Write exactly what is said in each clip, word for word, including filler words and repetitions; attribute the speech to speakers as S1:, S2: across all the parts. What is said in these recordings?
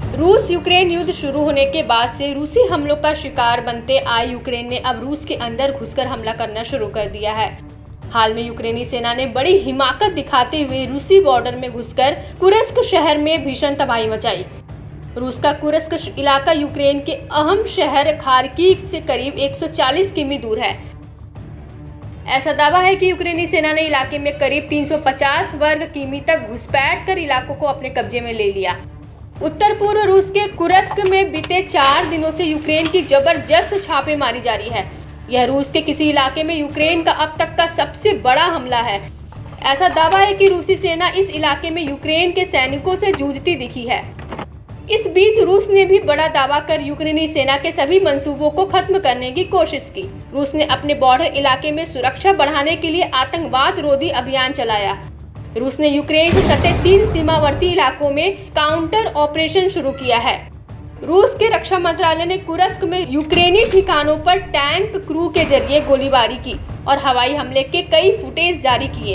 S1: रूस यूक्रेन युद्ध शुरू होने के बाद से रूसी हमलों का शिकार बनते आए यूक्रेन ने अब रूस के अंदर घुसकर हमला करना शुरू कर दिया है। हाल में यूक्रेनी सेना ने बड़ी हिमाकत दिखाते हुए रूसी बॉर्डर में घुसकर कुर्स्क शहर में भीषण तबाही मचाई। रूस का कुर्स्क इलाका यूक्रेन के अहम शहर खार्किव से करीब एक सौ चालीस किमी दूर है। ऐसा दावा है कि यूक्रेनी सेना ने इलाके में करीब तीन सौ पचास वर्ग किमी तक घुसपैठ कर इलाकों को अपने कब्जे में ले लिया। उत्तर पूर्व रूस के कुर्स्क में बीते चार दिनों से यूक्रेन की जबरदस्त छापेमारी जारी है। यह रूस के किसी इलाके में यूक्रेन का अब तक का सबसे बड़ा हमला है। ऐसा दावा है कि रूसी सेना इस इलाके में यूक्रेन के सैनिकों से जूझती दिखी है। इस बीच रूस ने भी बड़ा दावा कर यूक्रेनी सेना के सभी मंसूबों को खत्म करने की कोशिश की। रूस ने अपने बॉर्डर इलाके में सुरक्षा बढ़ाने के लिए आतंकवाद रोधी अभियान चलाया। रूस ने यूक्रेन से सटे तीन सीमावर्ती इलाकों में काउंटर ऑपरेशन शुरू किया है। रूस के रक्षा मंत्रालय ने कुर्स्क में यूक्रेनी ठिकानों पर टैंक क्रू के जरिए गोलीबारी की और हवाई हमले के कई फुटेज जारी किए।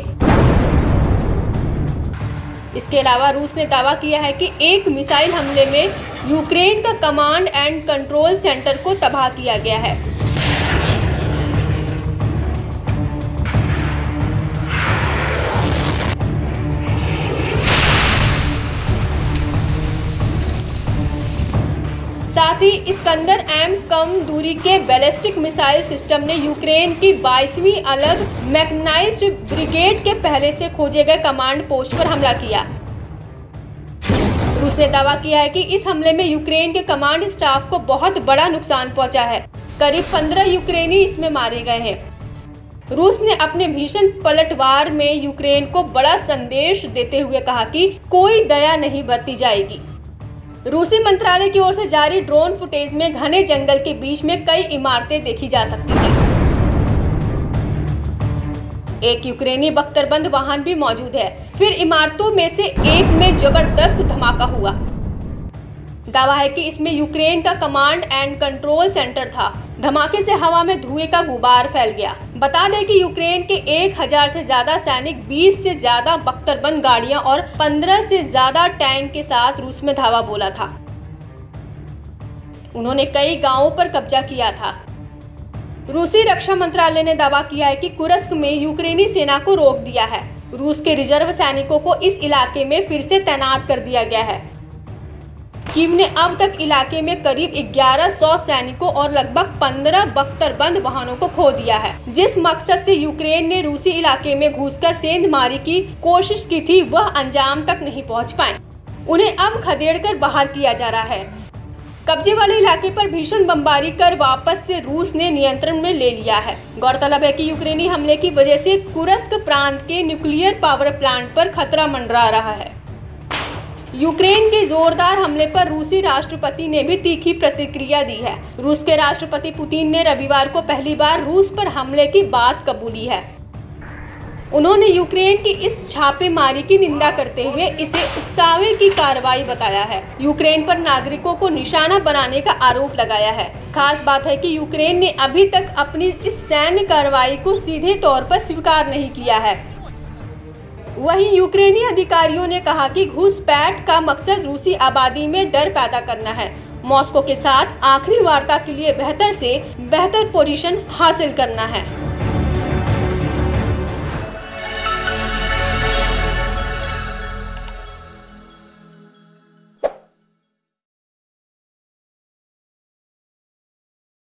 S1: इसके अलावा रूस ने दावा किया है कि एक मिसाइल हमले में यूक्रेन का कमांड एंड कंट्रोल सेंटर को तबाह किया गया है। साथ ही इस्कंदर एम कम दूरी के बैलिस्टिक मिसाइल सिस्टम ने यूक्रेन की बाईसवीं अलग मैकेनाइज्ड ब्रिगेड के पहले से खोजे गए कमांड पोस्ट पर हमला किया। रूस ने दावा किया है कि इस हमले में यूक्रेन के कमांड स्टाफ को बहुत बड़ा नुकसान पहुंचा है। करीब पंद्रह यूक्रेनी इसमें मारे गए हैं। रूस ने अपने भीषण पलटवार में यूक्रेन को बड़ा संदेश देते हुए कहा कि कोई दया नहीं बरती जाएगी। रूसी मंत्रालय की ओर से जारी ड्रोन फुटेज में घने जंगल के बीच में कई इमारतें देखी जा सकती हैं। एक यूक्रेनी बख्तरबंद वाहन भी मौजूद है। फिर इमारतों में से एक में जबरदस्त धमाका हुआ। दावा है कि इसमें यूक्रेन का कमांड एंड कंट्रोल सेंटर था। धमाके से हवा में धुएं का गुबार फैल गया। बता दें कि यूक्रेन के एक हजार से ज्यादा सैनिक, बीस से ज्यादा बख्तरबंद गाड़ियां और पंद्रह से ज्यादा टैंक के साथ रूस में धावा बोला था। उन्होंने कई गांवों पर कब्जा किया था। रूसी रक्षा मंत्रालय ने दावा किया है कि कुर्स्क में यूक्रेनी सेना को रोक दिया है। रूस के रिजर्व सैनिकों को इस इलाके में फिर से तैनात कर दिया गया है। कीव ने अब तक इलाके में करीब ग्यारह सौ सैनिकों और लगभग पंद्रह बख्तरबंद वाहनों को खो दिया है। जिस मकसद से यूक्रेन ने रूसी इलाके में घुसकर सेंधमारी की कोशिश की थी, वह अंजाम तक नहीं पहुंच पाए। उन्हें अब खदेड़कर बाहर किया जा रहा है। कब्जे वाले इलाके पर भीषण बमबारी कर वापस से रूस ने नियंत्रण में ले लिया है। गौरतलब है कि यूक्रेनी हमले की वजह से कुर्स्क प्रांत के न्यूक्लियर पावर प्लांट पर खतरा मंडरा रहा है। यूक्रेन के जोरदार हमले पर रूसी राष्ट्रपति ने भी तीखी प्रतिक्रिया दी है। रूस के राष्ट्रपति पुतिन ने रविवार को पहली बार रूस पर हमले की बात कबूली है। उन्होंने यूक्रेन की इस छापेमारी की निंदा करते हुए इसे उकसावे की कार्रवाई बताया है। यूक्रेन पर नागरिकों को निशाना बनाने का आरोप लगाया है। खास बात है कि यूक्रेन ने अभी तक अपनी इस सैन्य कार्रवाई को सीधे तौर पर स्वीकार नहीं किया है। वहीं यूक्रेनी अधिकारियों ने कहा कि घुसपैठ का मकसद रूसी आबादी में डर पैदा करना है। मॉस्को के साथ आखिरी वार्ता के लिए बेहतर से बेहतर पोजीशन हासिल करना है।